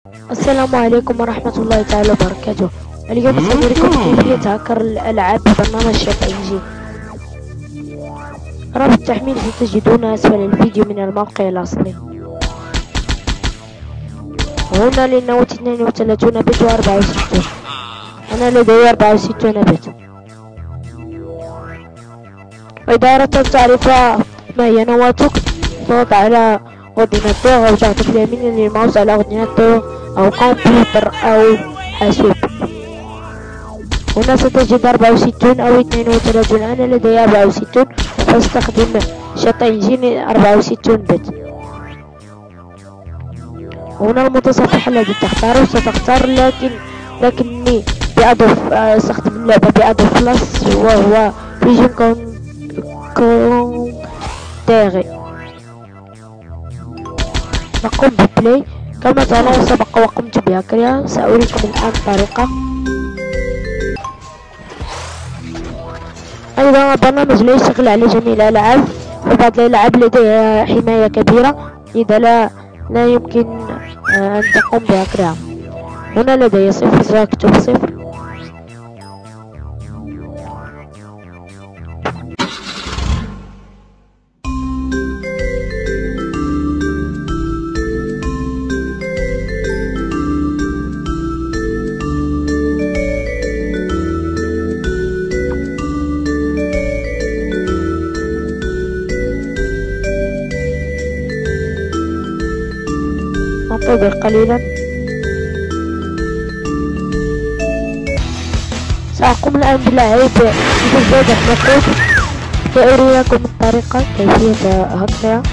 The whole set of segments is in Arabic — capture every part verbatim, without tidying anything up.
السلام عليكم ورحمة الله تعالى وبركاته. اليوم سنريكم كيفية هكر الألعاب ببرنامج شات انجين. رابط التحميل ستجدونه أسفل الفيديو من الموقع الأصلي. هنا للنوت اثنين وثلاثين بت وأربعة وستين. أنا لدي أربعة وستين بت. وإذا أردت أن تعرف ما هي نواتك تضغط على أورديناتور أو تعطف اليمين للماوس على أورديناتور أو كمبيوتر أو حاسوب. هنا ستجد أربعة وستين أو اثنين وثلاثين. أنا لدي أربعة وستين فاستخدم شات انجين أربعة وستين بت. هنا المتصفح الذي تختاره ستختار لكن لكني بأضف استخدم اللعبة بأضف بلس وهو فيجن كون كونتيغي. نقوم ببلاي. كما ترون سبق وقمت بهكرها. سأريكم الآن الطريقة. أيضا البرنامج لا يشتغل على جميع الألعاب، فبعض الألعاب لديها حماية كبيرة لذا لا لا يمكن أن تقوم بهكرها. هنا لدي صفر سأكتب صفر. ننتظر قليلا. سأقوم الآن بلعب بزيادة النقود لأريكم الطريقة كيفية هكرها.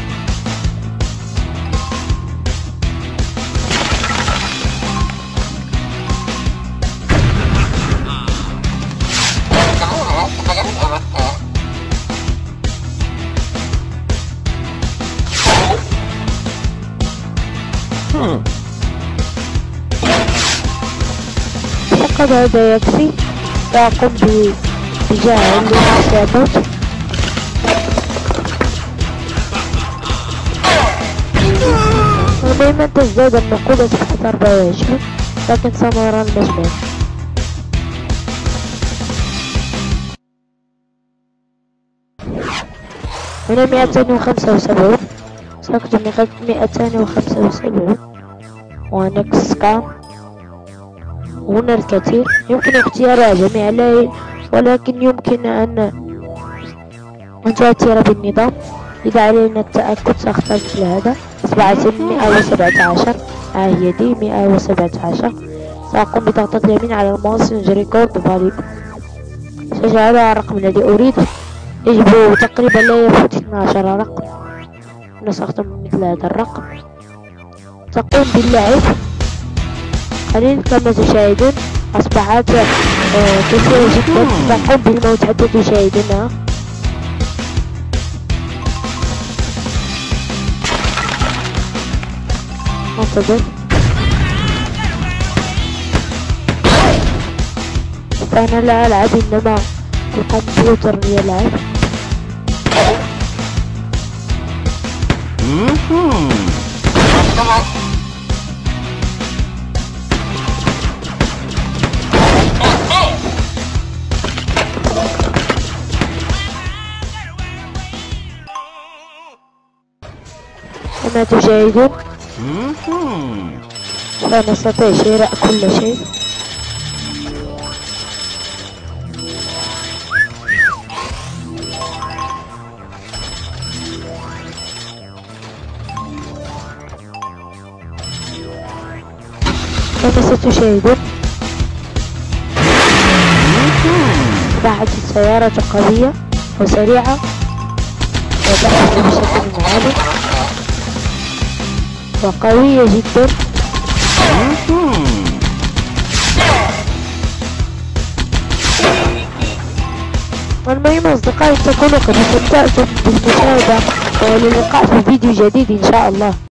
فقط هذا يكفي. سأقوم بجعل الحسابات. ودائما تزداد النقود أصبحت أربعة وعشرين، لكن سنرى المجموع. هنا مئتين وخمسة وسبعين. سأكتب مئتين وخمسة وسبعين ونكس كام. هنا الكثير يمكن اختيار جميع لا، ولكن يمكن أن أن تؤثر بالنظام. إذا علينا التأكد سأختار مثل هذا. أصبحت مئة وسبعة عشر. ها هي دي مئة وسبعة عشر. سأقوم بضغطة اليمين على الماوس ريكورد فاليو. سأجعلها الرقم الذي أريد. يجب تقريبا لا يفوت اثني عشر رقم. أنا سأختم مثل هذا الرقم. تقوم باللعب قليل. كما تشاهدون أصبحت كثيرة جدا. تقوم بالموت حتى تشاهدونها. انتظر. فأنا لا ألعب إنما الكمبيوتر يلعب. كما تشاهدون فنستطيع شراء كل شيء. كما ستشاهدون أصبحت السيارة قوية وسريعة وتحمل بشكل عالي وقوية جدا. والمهم أصدقائي تكونوا قد استمتعتم بالمشاهدة، وللقاء في فيديو جديد إن شاء الله.